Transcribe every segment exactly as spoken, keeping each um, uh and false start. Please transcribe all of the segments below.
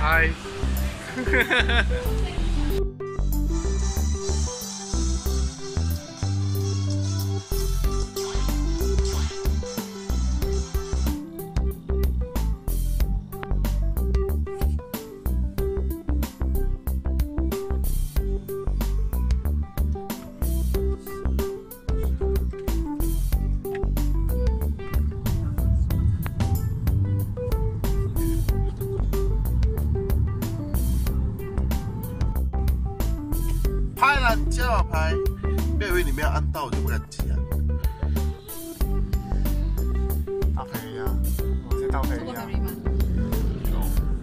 嗨。 拍了，加把拍，不要以为你没有按到，我就不敢骑啊。 倒赔啊！我是倒赔啊！有。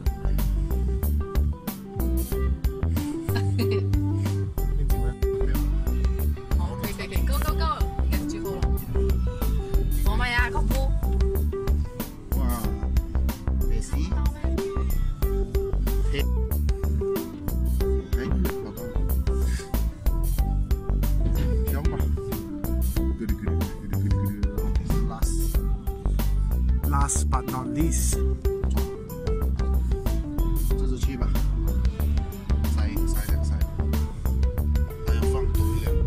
好，可以可以可以，Go Go Go， 應該最好啦。我咪啊，國夫。 哇，沒事。 Last but not least， 这就去吧，塞塞两塞，还要放多一点。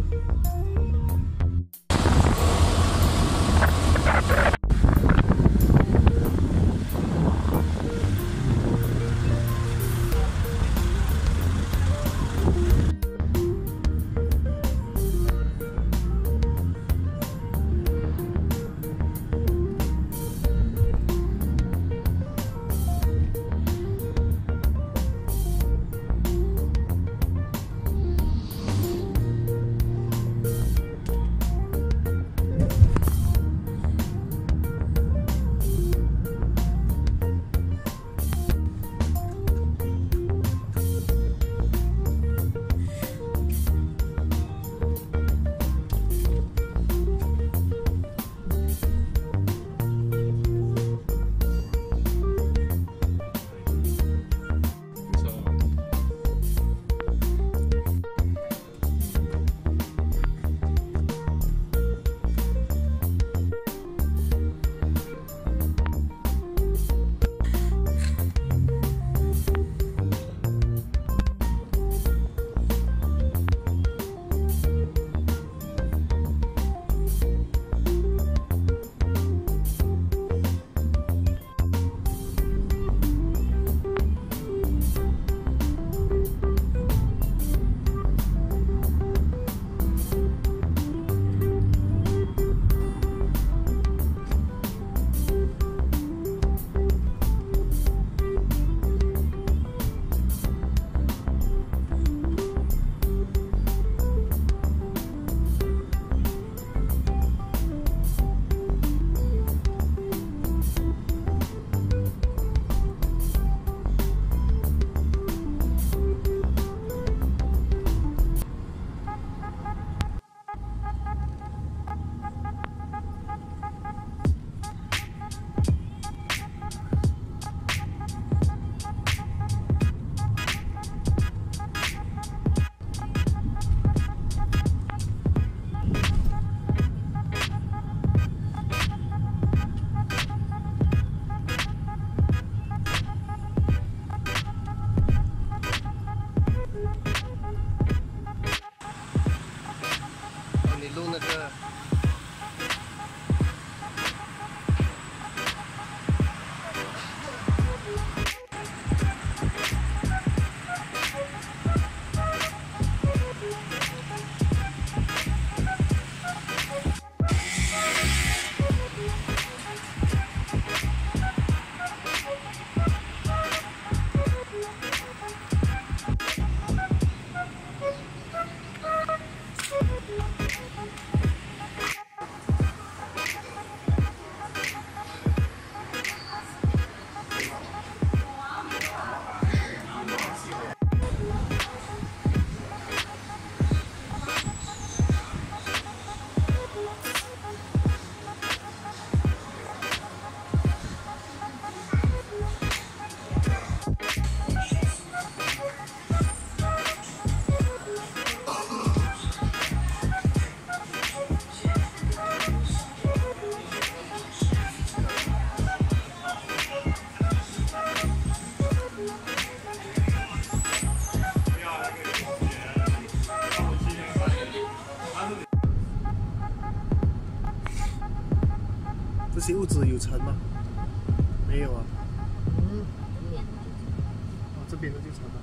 子有沉吗？没有啊。 嗯。 哦，这边的就沉了。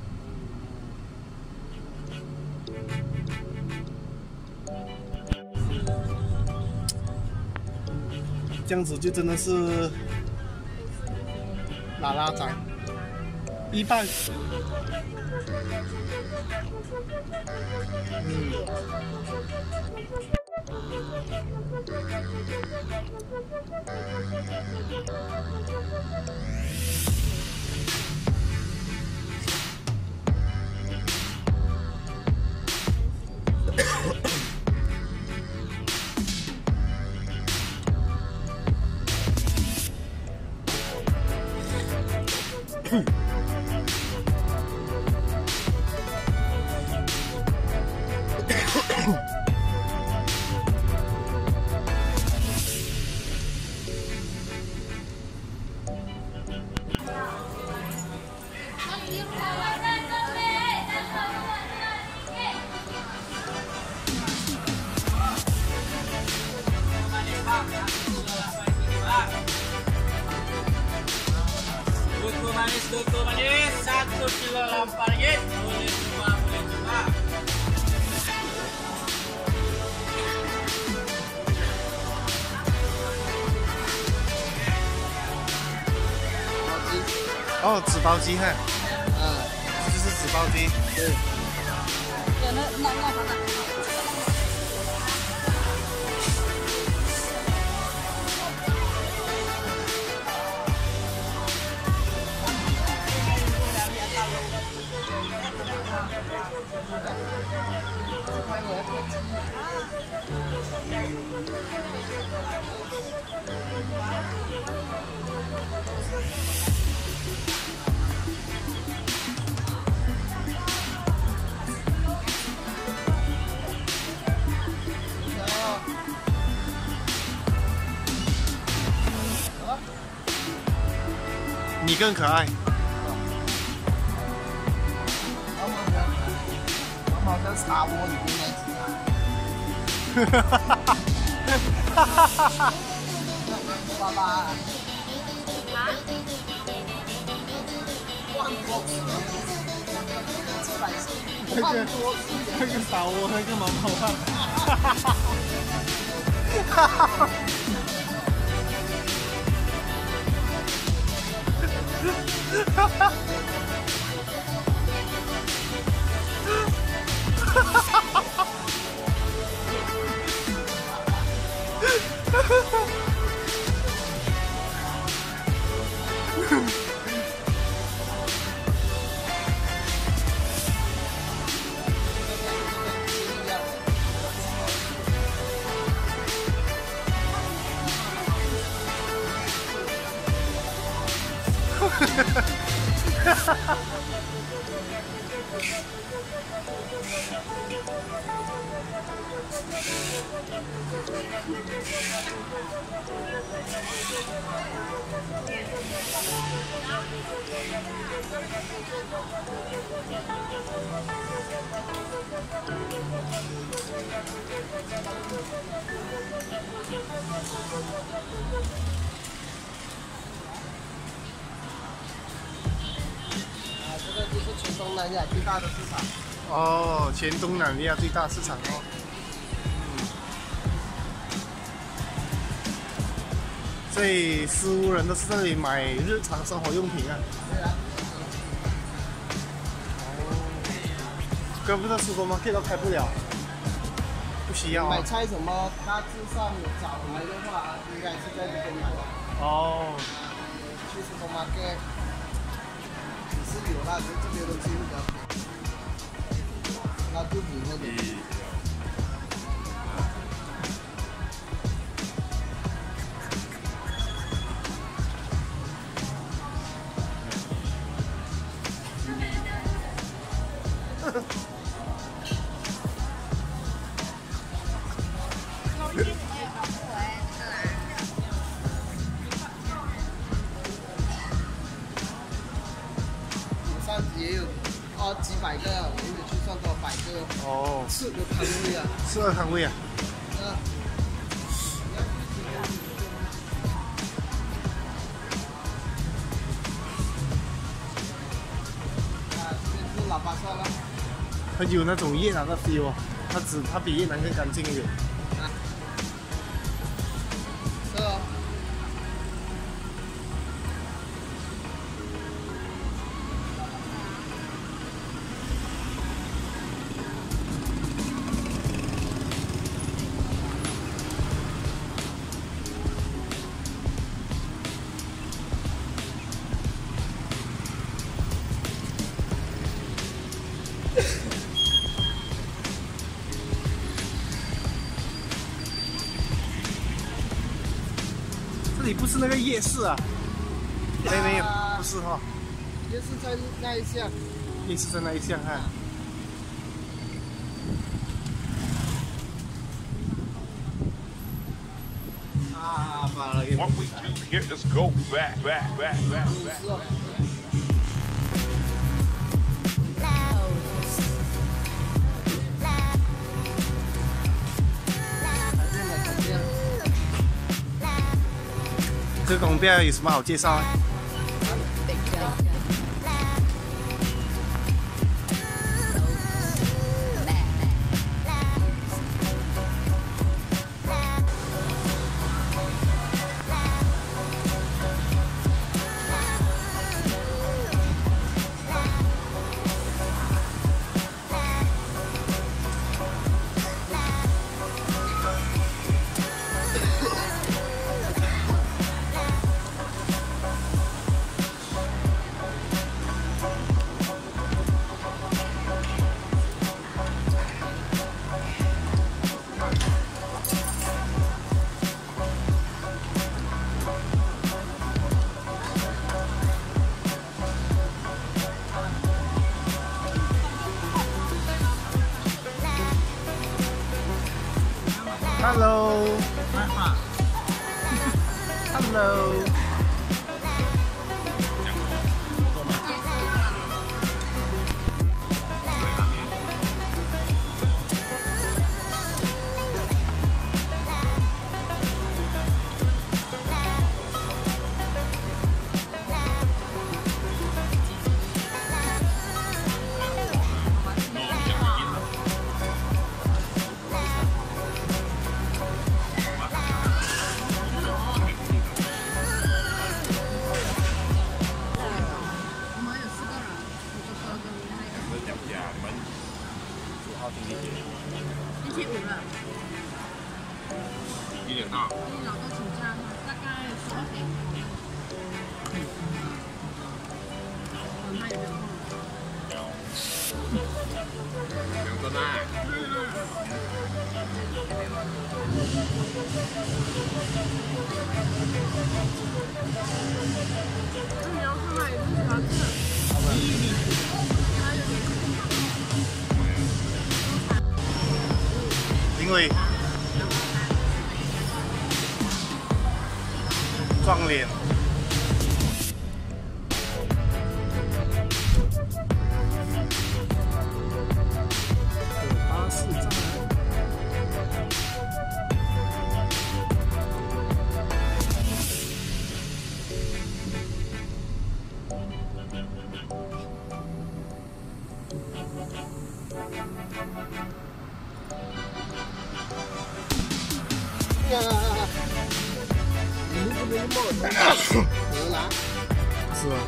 这样子就真的是拉拉仔，一半。嗯。 Duku manis, duku manis, satu kilo lampar ringgit. Boleh coba, boleh coba. 哦，纸包鸡哈。 嗯， 这就是纸包鸡。 对。对，那那那好的。 你更可爱。 好像茶窝里面那只啊。 哈哈哈哈哈哈哈！ 爸爸。啊？ 那个那个茶窝那个蛮好看。哈哈哈哈哈哈！哈哈！ 全东南亚最大的市场。 哦，全东南亚最大市场哦。嗯。所以似乎人都是在这里买日常生活用品啊。 对啊。 哦。跟不上supermarket都开不了。不需要、啊。 买菜什么大致上找来的话，应该是在这边买。 哦。 去supermarket。是有啦，就这边的东西比较便宜，那就比那个。也有哦几百个，我们就算多百个哦，四个摊位啊， 四个摊位啊， 嗯。 啊，算了。 它有那种越南的 feel 啊，它只它比越南更干净一点。 啊。是哦。 这里不是那个夜市啊？没没有，不是哈。 夜市在那一项。 夜市在那一项哈。 啊，罢了。 What we do here is go back, back, back, back, back. 这个拱标有什么好介绍啊？Hello. Hello. 星期五了。 几点到？ 今天老公请假，大概十二点。我妈有没有空？ 有。两个呢。 那你要去哪里吃啥吃？ 因为撞脸。巴士站。 你这边冒的，荷兰是吧？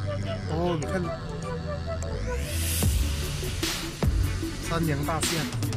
哦，你看，山羊大象。